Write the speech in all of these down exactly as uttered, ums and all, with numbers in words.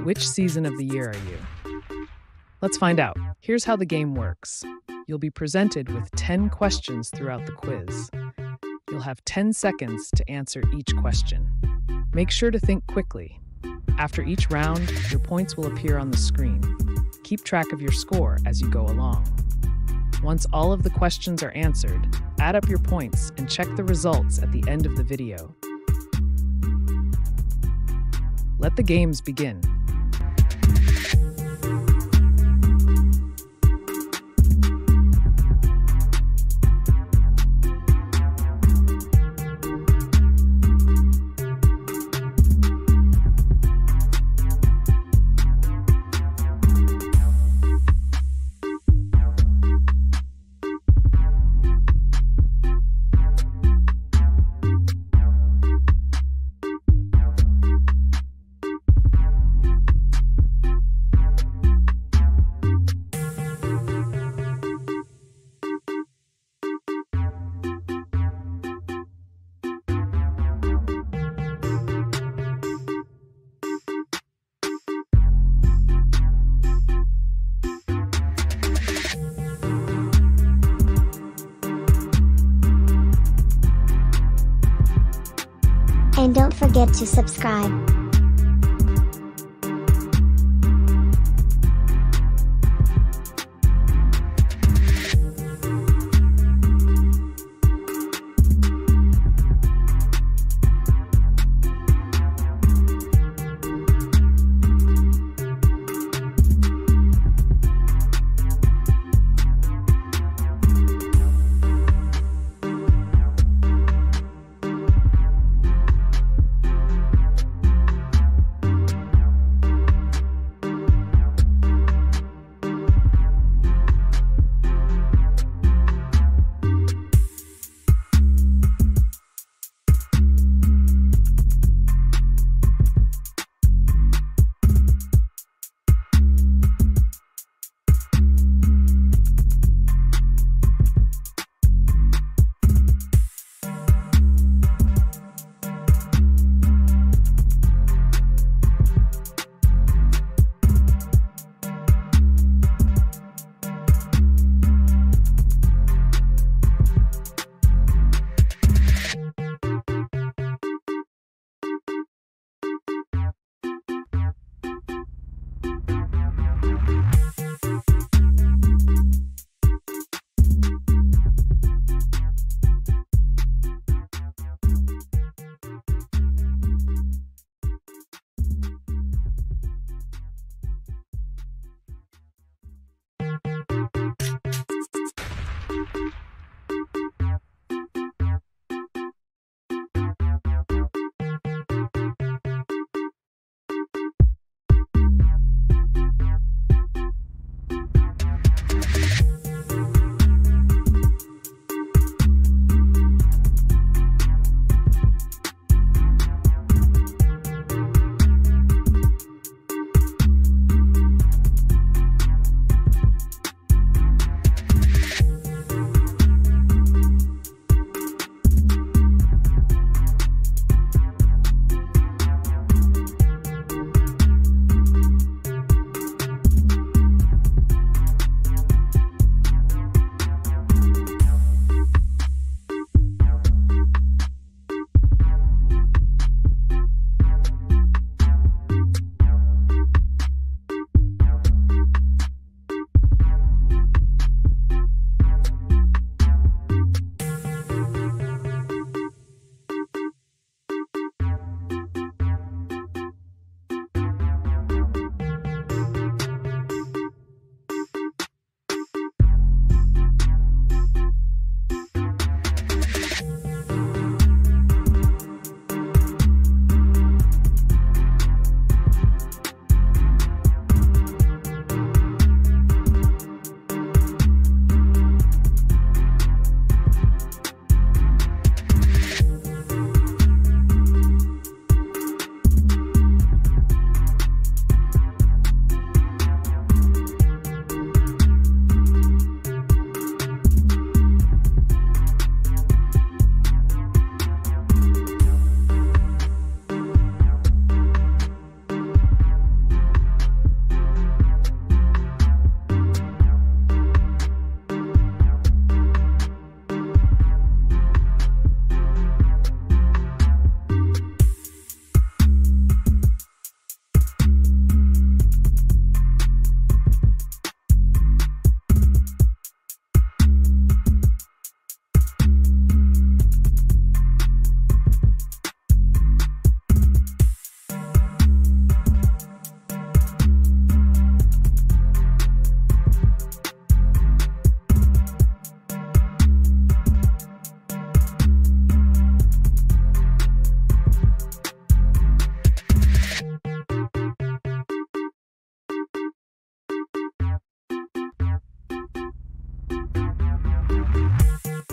Which season of the year are you? Let's find out. Here's how the game works. You'll be presented with ten questions throughout the quiz. You'll have ten seconds to answer each question. Make sure to think quickly. After each round, your points will appear on the screen. Keep track of your score as you go along. Once all of the questions are answered, add up your points and check the results at the end of the video. Let the games begin. And don't forget to subscribe.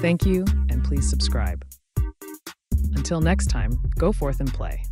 Thank you, and please subscribe. Until next time, go forth and play.